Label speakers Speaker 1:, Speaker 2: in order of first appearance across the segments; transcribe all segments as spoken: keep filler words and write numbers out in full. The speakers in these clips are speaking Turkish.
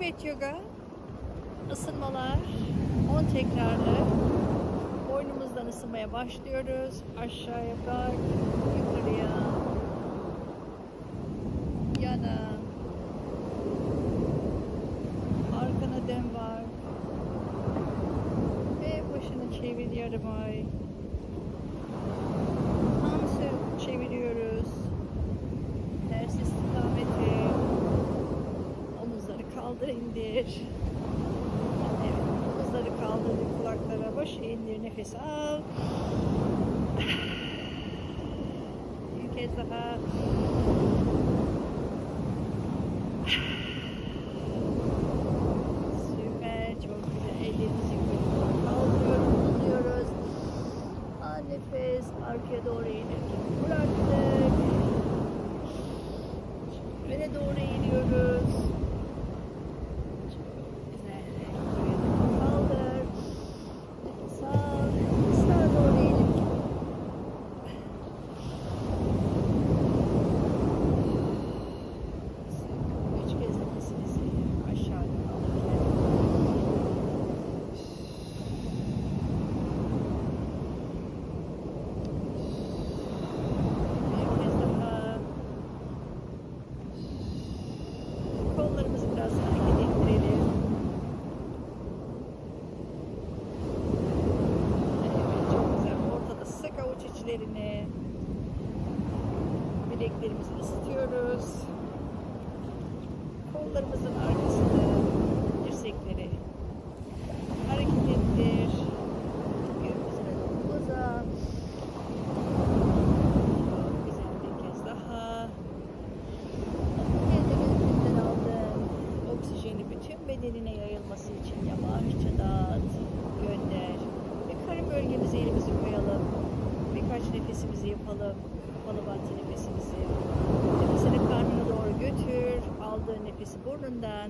Speaker 1: Evet, yoga ısınmalar on tekrarlı. Boynumuzdan ısınmaya başlıyoruz. Aşağıya bak, yukarıya, yana, arkana dön bak ve başını çevir yarım ay. Tam çeviriyoruz. Ters istikamete. Omuzları kaldır, indir. Evet, omuzları kaldır, kulaklara, başı indir, nefes al. Bir kez daha. Süper, çok güzel. Ellerimizi yukarı kaldırıyoruz, uzuyoruz. Al nefes, arkaya doğru inirken bıraktık. Öne doğru iniyoruz. Kollarımızı biraz hareket ettirelim. Evet, çok güzel. Ortada sık avuç içlerini. Bileklerimizi ısıtıyoruz. Kollarımızın arkasını, dirsekleri hareket ettir. Göğsüne doğru uzat. Çok güzel, bir kez daha. Oksijeni bütün bedenine yayılması için yavaşça dağıt, gönder. Ve karın bölgemize elimizi koyalım. Birkaç nefesimizi yapalım. Kapalı bantı nefesimizi. Nefesini karnına doğru götür. Aldığın nefesi burnundan.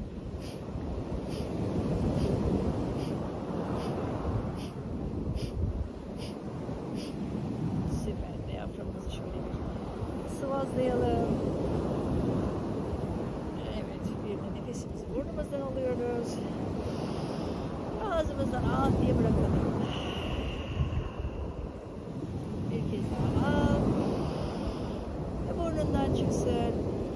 Speaker 1: Süper. Diyaframımızı şöyle bir sıvazlayalım. Nefesimizi burnumuzdan alıyoruz. Ağzımızdan ah diye bırakalım. Bir kez daha al. Ve burnundan çıksın.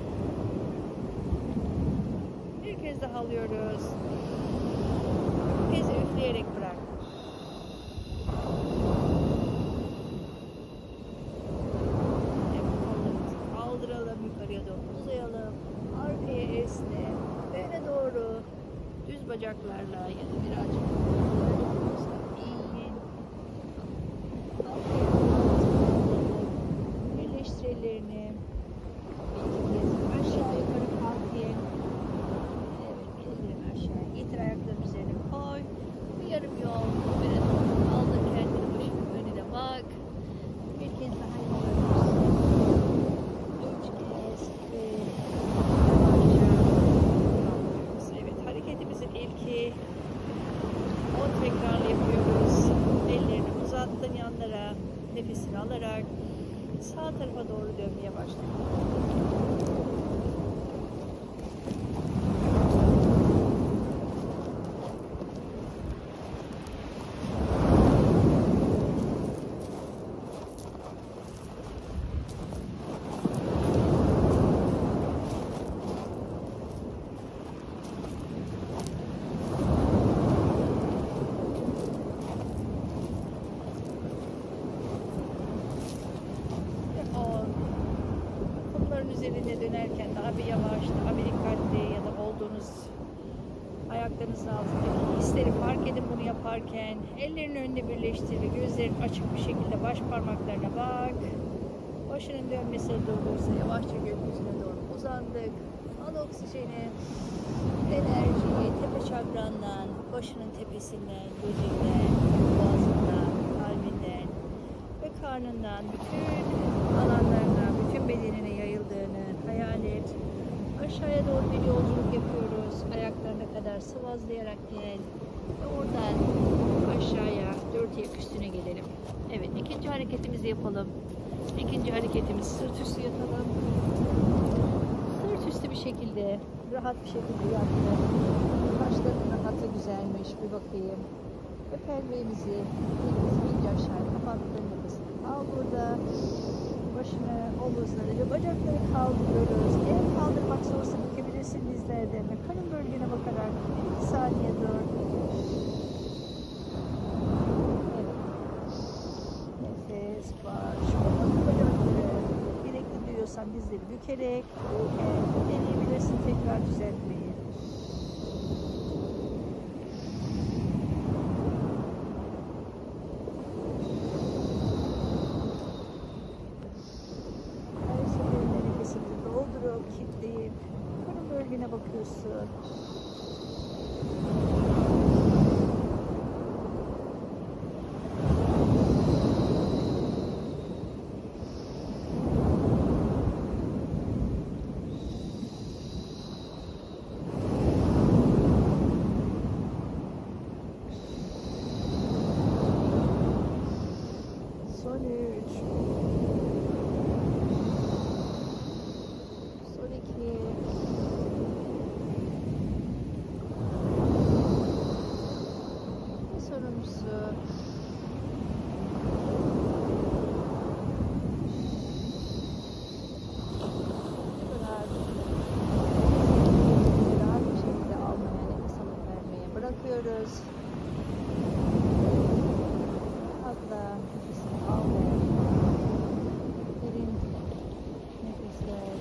Speaker 1: Bir kez daha alıyoruz. Bir kez üfleyerek bırak. Evet, kollarımızı kaldıralım. Yukarıya doğru uzayalım. Arkaya esne. Öne doğru düz bacaklarla ya da birazcık eğin. Birleştir ellerini. Bir kez aşağı yukarı kalk in. Evet, ellerini aşağı getir, ayakların üzerine koy. Bir yarım yol öne doğru aldır kendini, başının önüne bak. Bir kez daha yapıyoruz. Üç kez ve hareketimizin ilki on tekrarlı yapıyoruz. Ellerini uzattın yanlara, nefesini alarak sağ tarafa doğru dönmeye başla. Üzerinde dönerken daha bir yavaş, daha bir dikkatli ya da olduğunuz ayaklarınızın altındaki hisleri fark edin bunu yaparken. Ellerini önüne birleştir ve gözlerin açık bir şekilde baş parmaklarına bak. Başının dönmesi durdursa yavaşça gökyüzüne doğru uzandık. Al oksijeni, enerjiyi tepe çakrandan, başının tepesinden, gözünden, boğazından, kalbinden ve karnından bütün alanlarına, bütün bedenine yayıldığını hayal et. Aşağıya doğru bir yolculuk yapıyoruz. Ayaklarına kadar sıvazlayarak gel. Ve oradan aşağıya dört ayak üstüne gelelim. Evet, ikinci hareketimizi yapalım. İkinci hareketimiz sırt üstü yatalım. Sırt üstü bir şekilde rahat bir şekilde yattı. Kaşların rahatı güzelmiş. Bir bakayım. Ve pelveğimizi iyice aşağı kapattığın nefesini al burada. Başını, omuzları ve bacakları kaldırıyoruz. Eğer kaldırmak zorsa bükebilirsin dizlerden ve karın bölgene bakarak bir iki saniye dur. Evet. Nefes var. Şu an bacakları gerekli duyuyorsan dizleri bükerek evet, deneyebilirsin tekrar düzeltmeyi. Kilitleyip karın bölgene bakıyorsun. Son üç. Sonuncusu. Rahat bir şekilde almaya, nefes alıp vermeye bırakıyoruz. Hatta nefesini al ver. Derin nefesler.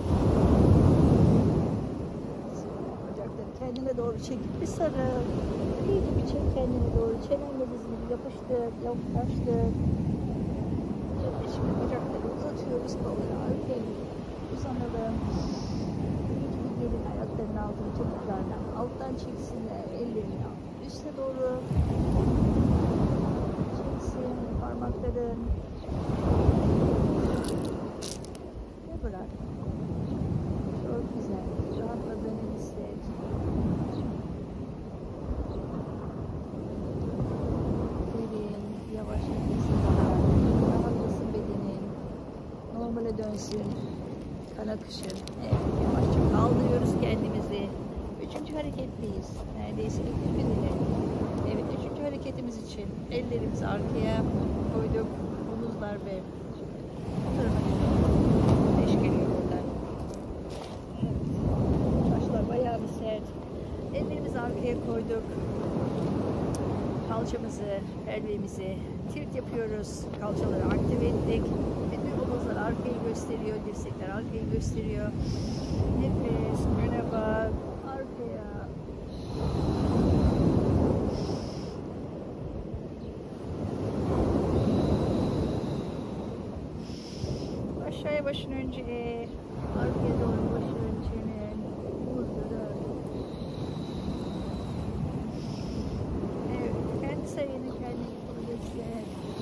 Speaker 1: Bacakları kendine doğru çekip bir sarıl. İyice bir çek kendine doğru. Çenenle dizini yapıştır, yaklaştır. Şimdi bacakları uzatıyoruz. Kolları arkaya uzanalım. İyice bir gelin ayaklarının altını topuklarından alttan çeksinler. Ellerini üste doğru çeksin. Parmakların ve bırak. Çok güzel. Rahatladığını hisset. Yavaş nefesini alarak rahatlasın bedenin, normale dönsün, kan akışın. Evet, yavaşça kaldırıyoruz kendimizi. Üçüncü hareketteyiz. Neredeyse bitti bile. Evet, üçüncü hareketimiz için ellerimizi arkaya koyduk. Omuzlar ve o tarafa beş geliyor buradan. Evet, başlar bayağı bir sert. Ellerimizi arkaya koyduk. Kalçamızı, pelvemizi tilt yapıyoruz. Kalçaları aktive ettik. Bütün omuzlar arkayı gösteriyor, dirsekler arkayı gösteriyor. Nefes, öne bak, arkaya. Aşağıya başın önce, arkaya doğru başın, çenen, omuzları. Sayını kendine yapabilirsin.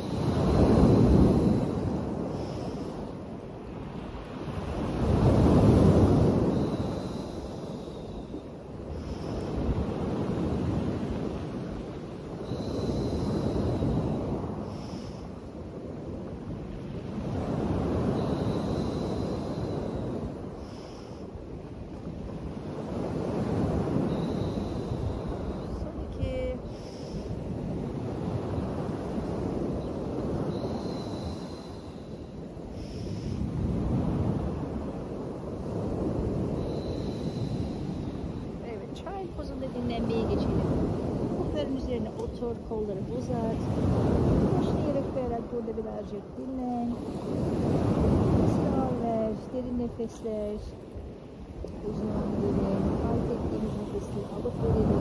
Speaker 1: Pozunda dinlenmeye geçelim. Kolların üzerine otur, kolları uzat. Başını yere koyarak burada birazcık dinlen. Nefesini al ver, derin nefesler. Uzun, derin, fark ettiğimiz nefesleri alıp verelim.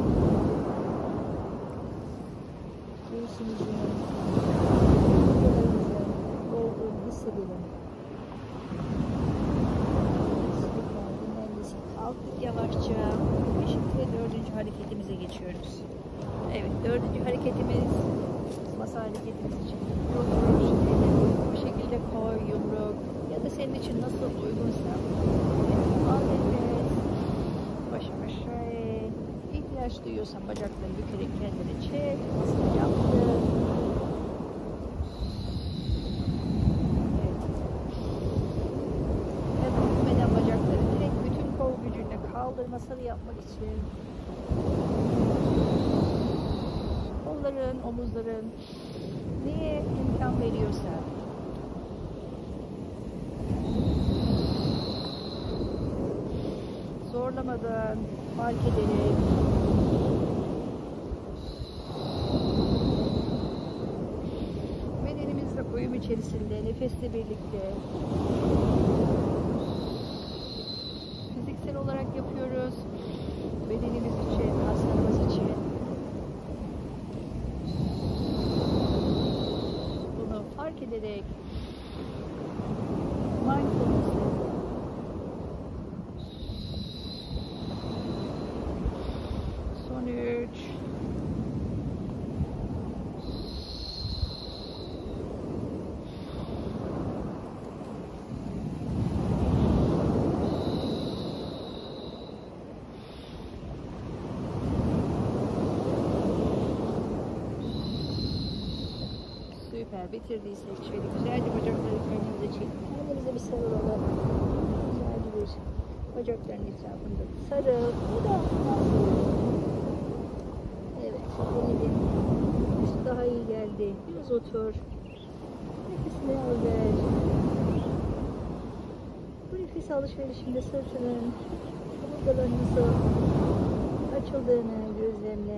Speaker 1: Göğsümüzün kollarımızı dolduğunu hissedelim. Kalktık yavaşça. Şimdi dördüncü hareketimize geçiyoruz. Evet, dördüncü hareketimiz masa hareketimiz için bu şekilde koy, yumruk ya da senin için nasıl uygunsa. Al nefes, başı aşağıya. İhtiyaç duyuyorsan bacakları bükerek kendini çek. Masayı yaptın. Evet. Bükmeden bacakları direkt bütün kol gücünle kaldır. Kaldırma masarı yapmak için. Kolların, omuzların neye imkan veriyorsa. Zorlamadan, fark ederek. Bedenimizle uyum içerisinde, nefesle birlikte. Fiziksel olarak yapıyoruz. Bedenimiz için, hastamız için. Bunu fark ederek mindfulness. Son üç. Süper. Bitirdiysek şöyle güzelce bacakları kendimize çekip kendimize bir sarılalım. Güzelce bir bacakların etrafında sarıl. Bir daha. Evet. Denedim. İşte daha iyi geldi. Biraz otur. Nefesini al ver. Bu nefes alışverişinde sırtının omurgalarınızın açıldığını gözlemle.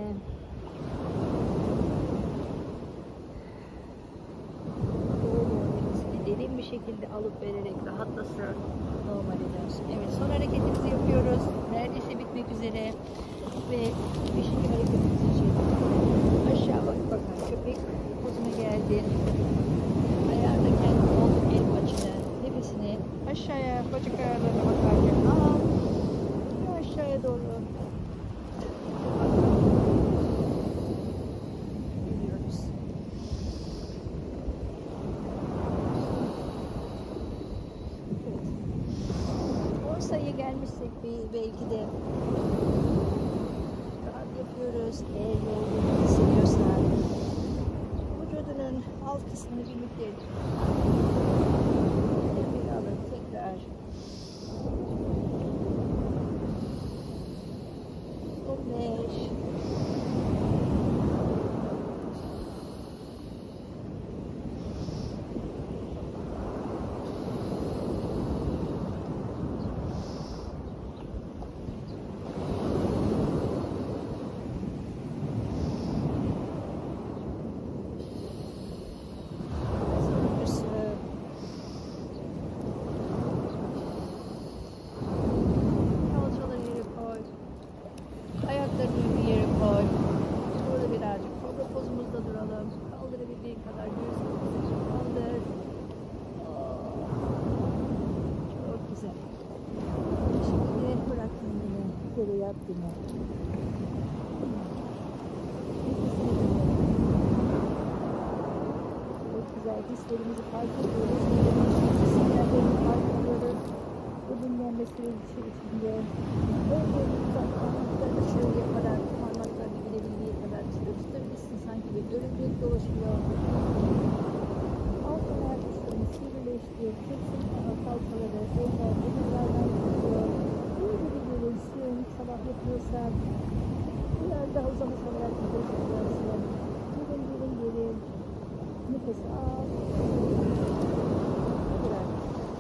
Speaker 1: Derin bir şekilde alıp vererek rahatlasın, normale dönsün. Evet, son hareketimizi yapıyoruz. Neredeyse bitmek üzere. Ve beşinci hareketimiz için aşağı bak bakan köpek pozuna geldin. Ayağında kendi ol, el açını, nefesini aşağıya, bacak ayarlarına bakarken al ve aşağıya doğru. Sayıya gelmişsek bir belki de rahat yapıyoruz. Eğer yorgunluk hissediyorsan vücudunun alt kısmını birlikte bir alın tekrar. on beş. Ayaklarını bir yere koy. Burada birazcık kobra pozumuzda duralım. Kaldırabildiğin kadar göğsümüzü kaldır. Çok güzel. Şimdi bırak kendini. Yere yat yine. Çok güzel. Hislerimizi fark ediyoruz. Sinirlerimizi fark ediyoruz. Bu dinlenme süreci içinde örneğin parmaklarını şöyle yaparak parmaklarını gidebildiği kadar tutabilirsin, sanki bir örümcek dolaşıyor. Alt ayak kısmını sivrileştir, kesin ama kalçaları eller emirlerden tutuyor. Böyle bir görünsün, sabah yapıyorsan biraz daha uzamış olarak nefes alacaksın. Derin derin derin nefes al. Bırak.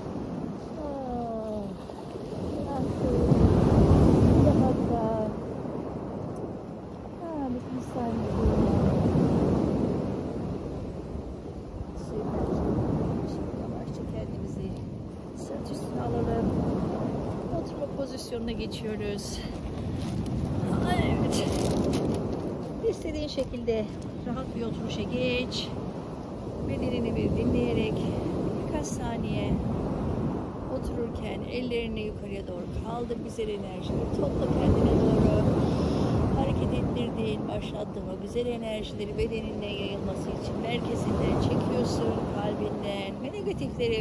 Speaker 1: Sırt üstüne alalım. Oturma pozisyonuna geçiyoruz. Evet. İstediğin şekilde rahat bir oturuşa geç. Bedenini bir dinleyerek birkaç saniye otururken ellerini yukarıya doğru kaldır. Güzel enerjileri topla kendine doğru. Hareket ettirdiğin, başlattığın o güzel enerjileri bedeninle yayılması için merkezinden çekiyorsun, kalbinden ve negatifleri,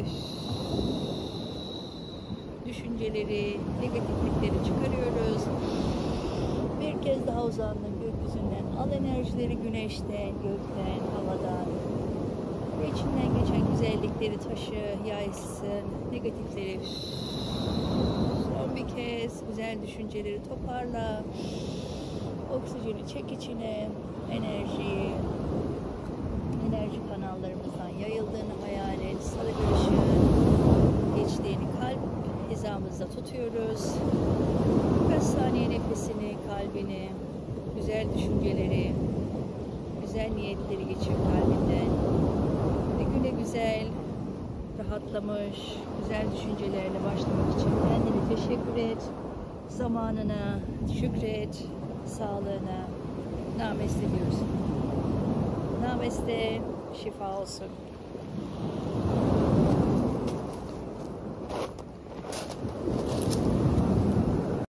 Speaker 1: düşünceleri, negatiflikleri çıkarıyoruz. Bir kez daha uzandın gökyüzünden. Al enerjileri güneşten, gökten, havadan. Ve içinden geçen güzellikleri taşı, yaysın, negatifleri. Son bir kez. nefes, güzel düşünceleri toparla. Oksijeni çek içine, enerjiyi, enerji kanallarımızdan yayıldığını hayal et. Sarı bir ışığın geçtiğini kalp hizamızda tutuyoruz. Birkaç saniye nefesini, kalbini, güzel düşünceleri, güzel niyetleri geçir kalbinden. Ve güne güzel, rahatlamış, güzel düşüncelerle başlamak için kendine teşekkür et. Zamanına şükret, sağlığına. Nameste diyorsun. Nameste, şifa olsun.